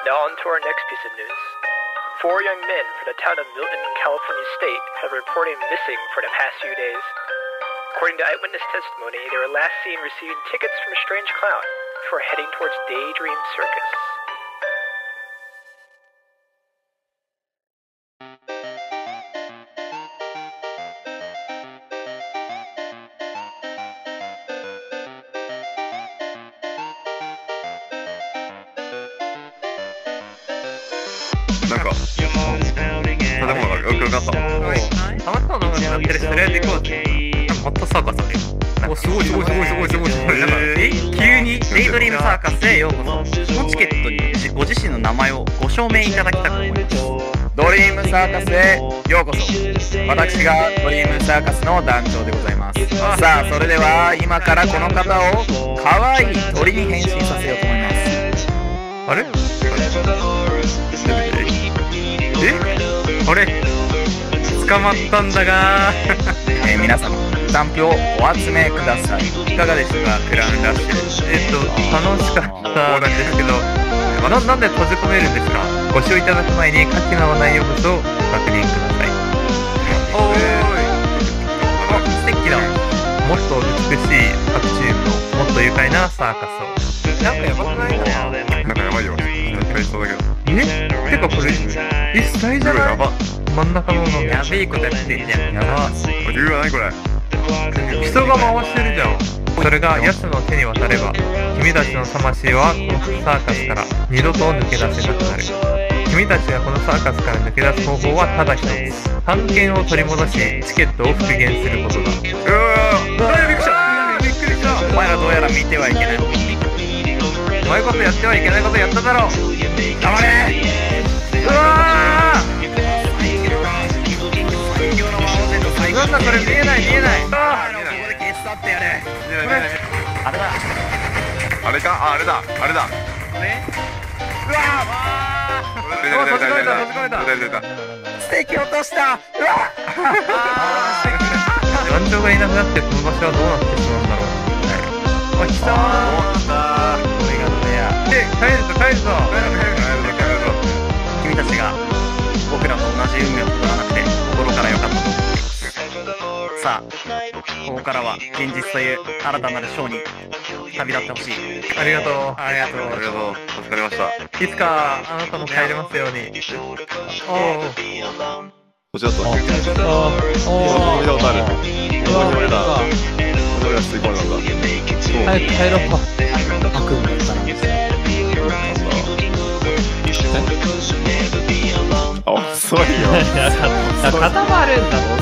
Now on to our next piece of news. 4 young men from the town of Milton, California State have been reported missing for the past few days. According to eyewitness testimony, they were last seen receiving tickets from a strange clown before heading towards Daydream Circus. なんか建物がよくなった。 たまたまになってるとりあえず行こうぜ。ホットサーカスある。お、すごいすごいすごいすごいすごいすごい。なんか急にデイドリームサーカスへようこそ。このチケットにご自身の名前をご証明いただきたく思います。 ドリームサーカスへようこそ。私がドリームサーカスの団長でございます。さあ、それでは今からこの方を可愛い鳥に変身させようと思います。 あれ？あれ？捕まったんだが皆様、賛否をお集めください。いかがでしたか、クラウンラッシュ。 楽しかったんですけど、なんで閉じ込めるんですか？ご視聴いただく前に下記の内容物をご確認ください。おーい、素敵だ。もっと美しい各チームのもっと愉快なサーカスを。なんかやばくない？ なんかやばいよ。絶対そうだけど。 てかこれ死体じゃない？ やば。 真ん中のやべえことやってんじゃん。やば。 理由はないこれ。 人が回してるじゃん。それが奴の手に渡れば、君たちの魂はこのサーカスから二度と抜け出せなくなる。君たちがこのサーカスから抜け出す方法はただ一つ。探検を取り戻し、チケットを復元することだ。 びっくりした。 びっくりした。 お前らどうやら見てはいけない。 お前こそやってはいけないことやっただろう。 頑張れ。 うわー、なんだこれ、見えない見えない。 ここで消し去ってやれ。あれだ。 あれか？あれだ。あれだ。 うわ閉じ込めた閉じ込めた。 出た。 ステーキ落とした。うわ団長がいなくなってこの場所はどうなってしまうんだろう。あ、来たー。 これがどれや。 帰るぞ帰るぞ。 君たちが僕らと同じ運命をたどらなくて心から良かったと思っています。さあ、ここからは現実という新たなるショーに旅立ってほしい。 ありがとう。 ありがとう。 ありがとう。助かりました。 いつかあなたも帰れますように。おお。 こちらと。見たことある。これだ。これが吸い込んだんだ。 早く帰ろう。悪夢だったら遅いよ。 固まるんだって。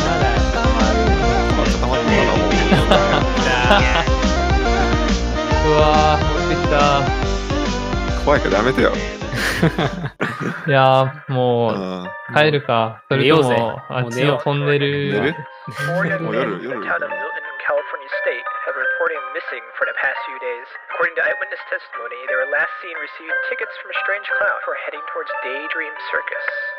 うわー、持ってきた。 怖いからやめてよ。 いやー、もう帰るか。それともあっちのトンネル。 寝る？ もう夜。The town of Milton, California State have been reporting missing for the past few days. According to eyewitness testimony, they were last seen receiving tickets from a strange clown for heading towards Daydream Circus.